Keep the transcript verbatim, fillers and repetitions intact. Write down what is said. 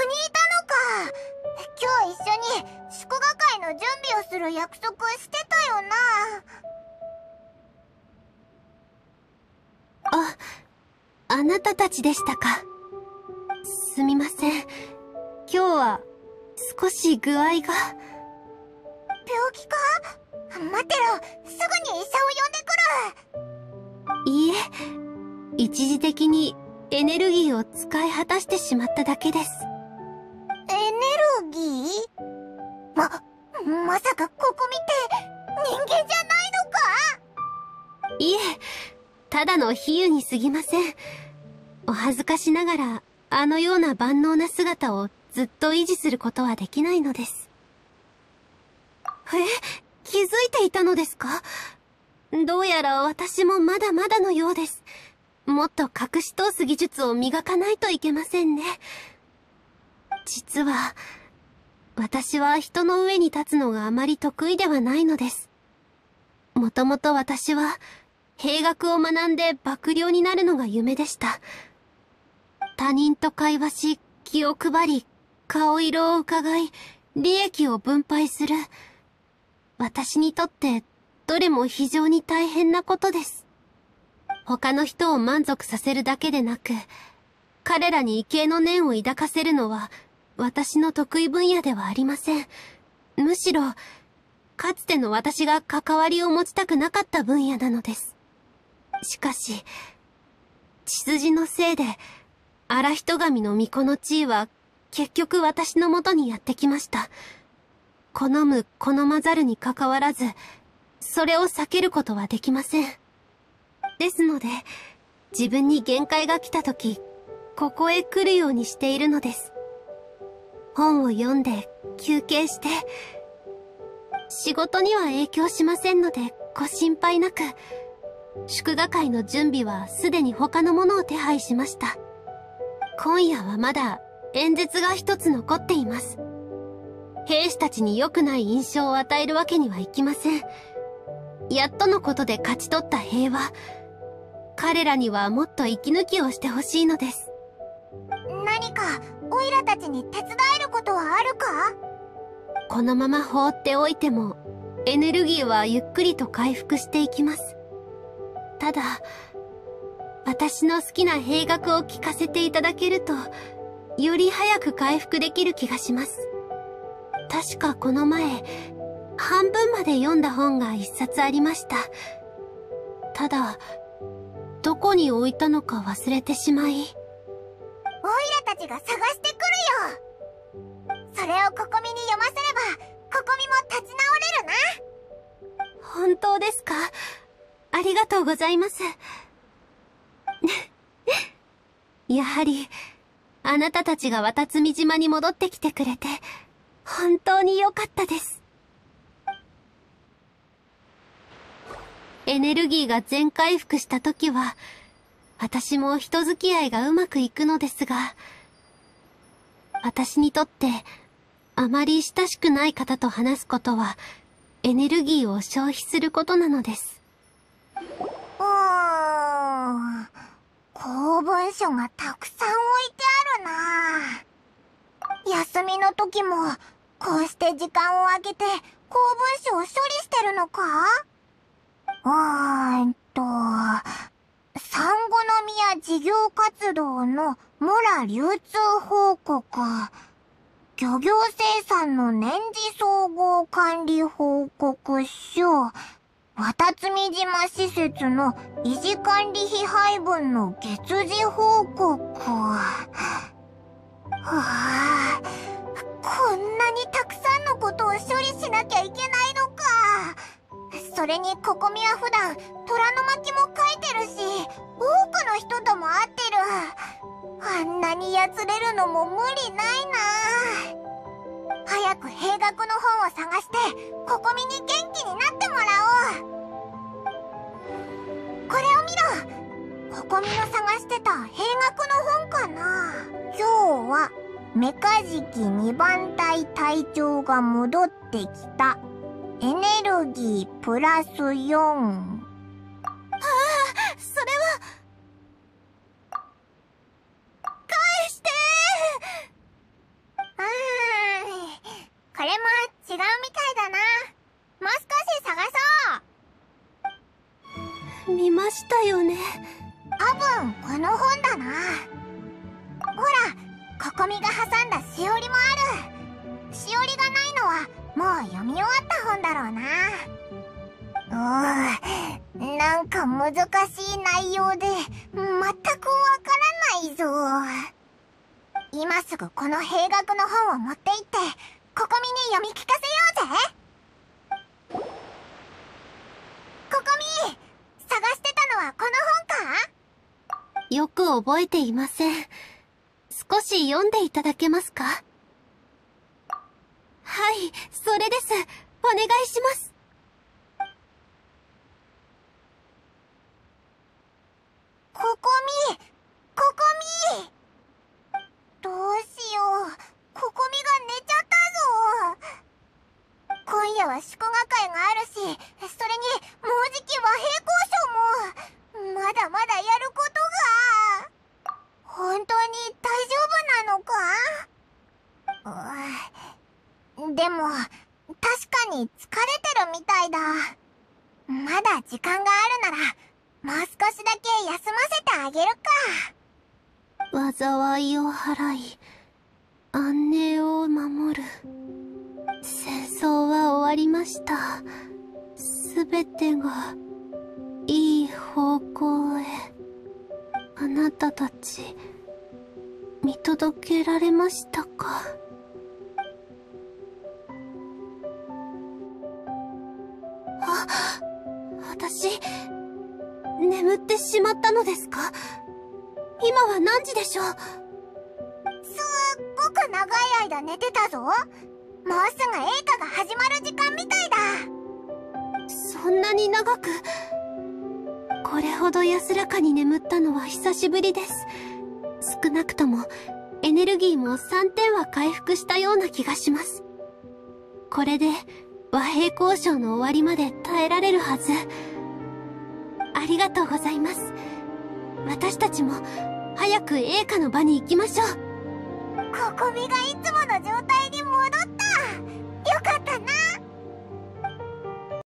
たのか。今日一緒に祝賀会の準備をする約束してたよな。 あ、あなたたちでしたか。すみません。今日は少し具合が。病気か？待ってろ、すぐに医者を呼んでくる。 いいえ、一時的にエネルギーを使い果たしてしまっただけです。 エネルギー？ま、まさかここ見て人間じゃないのか？ いえ、ただの比喩に過ぎません。お恥ずかしながら、あのような万能な姿をずっと維持することはできないのです。え、気づいていたのですか？どうやら私もまだまだのようです。もっと隠し通す技術を磨かないといけませんね。実は、私は人の上に立つのがあまり得意ではないのです。もともと私は、兵学を学んで幕僚になるのが夢でした。他人と会話し、気を配り、顔色を伺い、利益を分配する。私にとって、どれも非常に大変なことです。他の人を満足させるだけでなく、彼らに畏敬の念を抱かせるのは、私の得意分野ではありません。むしろ、かつての私が関わりを持ちたくなかった分野なのです。しかし、血筋のせいで、荒人神の巫女の地位は、結局私のもとにやってきました。好む好まざるにかかわらず、それを避けることはできません。ですので、自分に限界が来たとき、ここへ来るようにしているのです。本を読んで、休憩して、仕事には影響しませんので、ご心配なく、祝賀会の準備はすでに他のものを手配しました。今夜はまだ演説が一つ残っています。兵士たちに良くない印象を与えるわけにはいきません。やっとのことで勝ち取った平和。彼らにはもっと息抜きをしてほしいのです。 何か、オイラたちに手伝えることはあるか？ このまま放っておいても、エネルギーはゆっくりと回復していきます。ただ、私の好きな兵学を聞かせていただけると、より早く回復できる気がします。確かこの前、半分まで読んだ本が一冊ありました。ただ、どこに置いたのか忘れてしまい。オイラたちが探してくるよ。それをココミに読ませれば、ココミも立ち直れるな。 本当ですか？ありがとうございます。やはり、あなたたちが渡積島に戻ってきてくれて、本当に良かったです。エネルギーが全回復した時は、私も人付き合いがうまくいくのですが、私にとって、あまり親しくない方と話すことは、エネルギーを消費することなのです。 うーん。公文書がたくさん置いてあるな。休みの時も、こうして時間を空けて公文書を処理してるのか？うーんと、サンゴノ宮事業活動の村流通報告、漁業生産の年次総合管理報告書、渡積島施設の維持管理費配分の月次報告。はあ、こんなにたくさんのことを処理しなきゃいけないのか。それにココミは普段虎の巻も書いてるし、多くの人とも会ってる。あんなにやつれるのも無理ないな。早く兵学の本を探してココミに元気になってもらおう。これを見ろ。ココミの探してた兵学の本かな。今日はメカジキにばん隊隊長が戻ってきた。エネルギープラスよん。ああ、それは。返してー。 したよね。 多分この本だな。ほら、ここみが挟んだしおりもある。しおりがないのはもう読み終わった本だろうな。うーん、なんか難しい内容で全くわからないぞ。今すぐこの兵学の本を持って行ってここみに読み聞かせようぜ。ここみ、探してたのはこの本か？ よく覚えていません。少し読んでいただけますか？はい、それです。お願いします。 ここみ、ここみ。どうしよう、ここみが寝ちゃったぞ。今夜は祝賀会があるし、それにもうじき和平交渉も、まだまだやることが。本当に大丈夫なのか？うでも、確かに疲れてるみたいだ。まだ時間があるなら、もう少しだけ休ませてあげるか。 災いを払い、安寧を守る。戦争は終わりました。すべてが、いい方向へ。あなたたち、見届けられましたか？あ、私、眠ってしまったのですか？今は何時でしょう？ すっごく長い間寝てたぞ。もうすぐ映画が始まる時間みたいだ。 そんなに長く。これほど安らかに眠ったのは久しぶりです。少なくともエネルギーもさんてんは回復したような気がします。これで和平交渉の終わりまで耐えられるはず。ありがとうございます。私たちも早く映画の場に行きましょう。 ここみがいつもの状態に戻った。